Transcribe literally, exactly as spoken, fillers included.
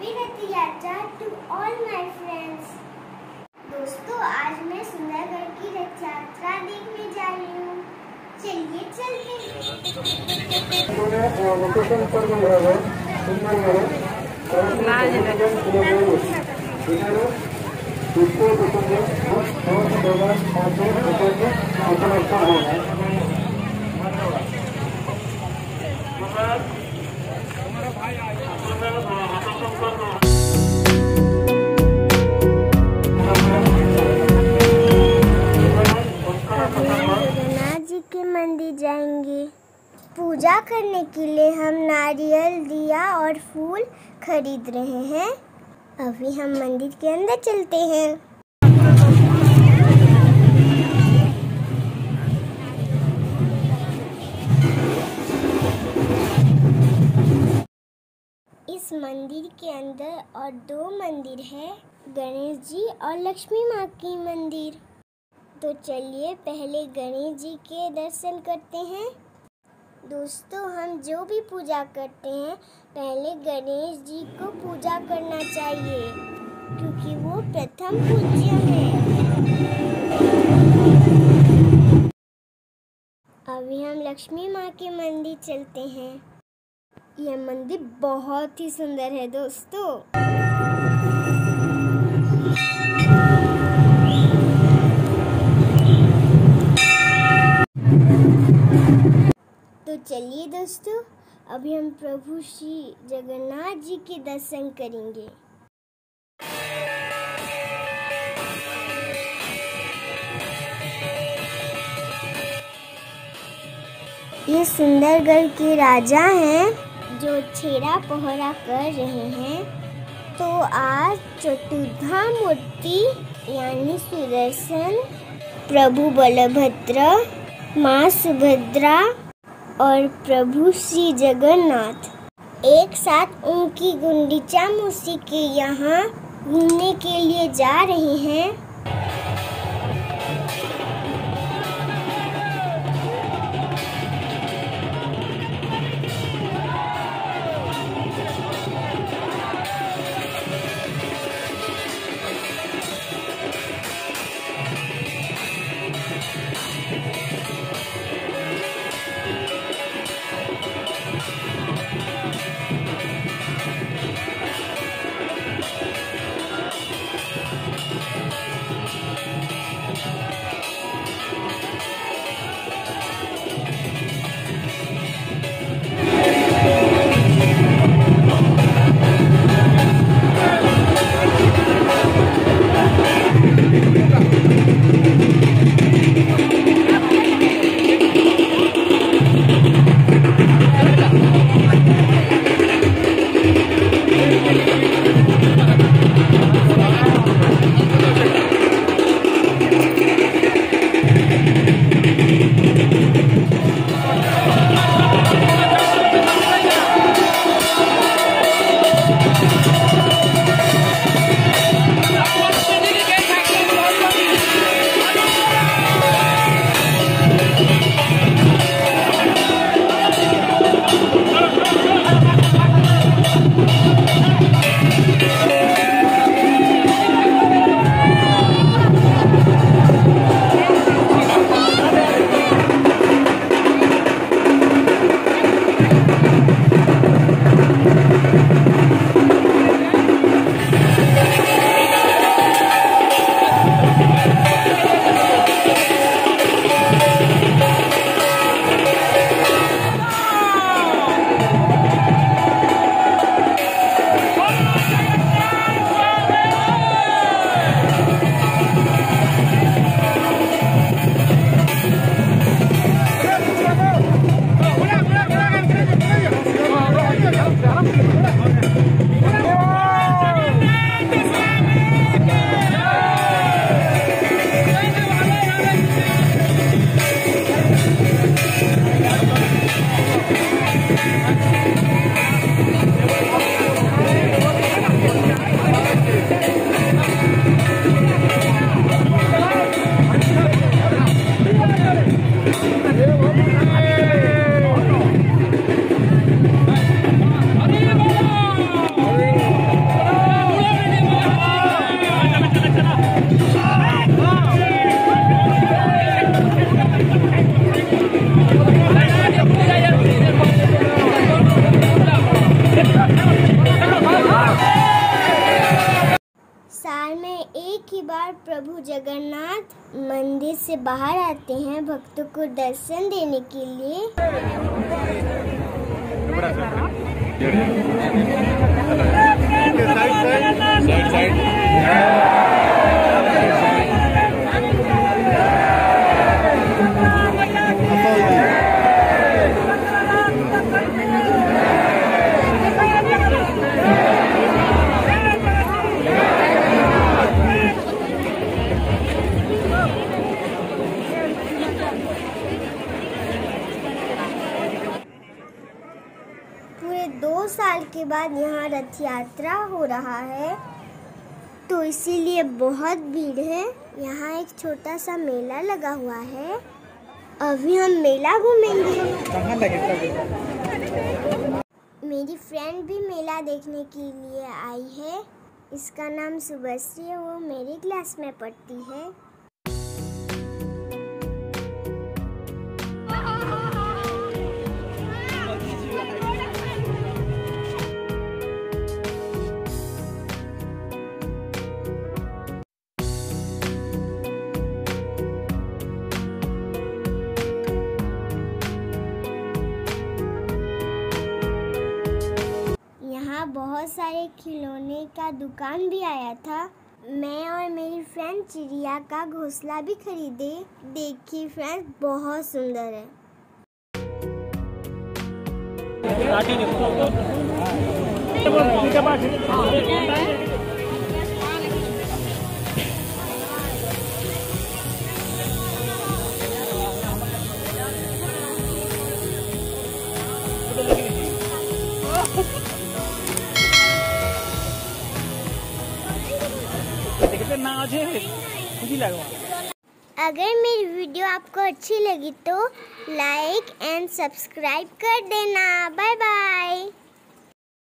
Happy रथ यात्रा to all my friends. दोस्तों, आज मैं सुंदरगढ़ की रथ यात्रा देखने जा रही हूँ। चलिए चलते मंदिर जाएंगे। पूजा करने के लिए हम नारियल, दिया और फूल खरीद रहे हैं। अभी हम मंदिर के अंदर चलते हैं। इस मंदिर के अंदर और दो मंदिर है, गणेश जी और लक्ष्मी माँ की मंदिर। तो चलिए पहले गणेश जी के दर्शन करते हैं। दोस्तों, हम जो भी पूजा करते हैं पहले गणेश जी को पूजा करना चाहिए, क्योंकि वो प्रथम पूज्य हैं। अभी हम लक्ष्मी माँ के मंदिर चलते हैं। यह मंदिर बहुत ही सुंदर है दोस्तों। तो चलिए दोस्तों, अभी हम प्रभु श्री जगन्नाथ जी के दर्शन करेंगे। ये सुंदरगढ़ के राजा हैं जो छेरा पहरा कर रहे हैं। तो आज चतुर्धा मूर्ति यानी सुदर्शन, प्रभु बलभद्र, माँ सुभद्रा और प्रभु श्री जगन्नाथ एक साथ उनकी गुंडीचा मूर्ति के यहाँ घूमने के लिए जा रहे हैं। एक ही बार प्रभु जगन्नाथ मंदिर से बाहर आते हैं भक्तों को दर्शन देने के लिए। पूरे दो साल के बाद यहाँ रथ यात्रा हो रहा है, तो इसीलिए बहुत भीड़ है। यहाँ एक छोटा सा मेला लगा हुआ है, अभी हम मेला घूमेंगे। कहाँ लगे? मेरी फ्रेंड भी मेला देखने के लिए आई है, इसका नाम शुभश्री है, वो मेरी क्लास में पढ़ती है। यहाँ बहुत सारे खिलौने का दुकान भी आया था। मैं और मेरी फ्रेंड चिड़िया का घोंसला भी खरीदे। देखिए फ्रेंड्स, बहुत सुंदर है। अगर मेरी वीडियो आपको अच्छी लगी तो लाइक एंड सब्सक्राइब कर देना। Bye bye.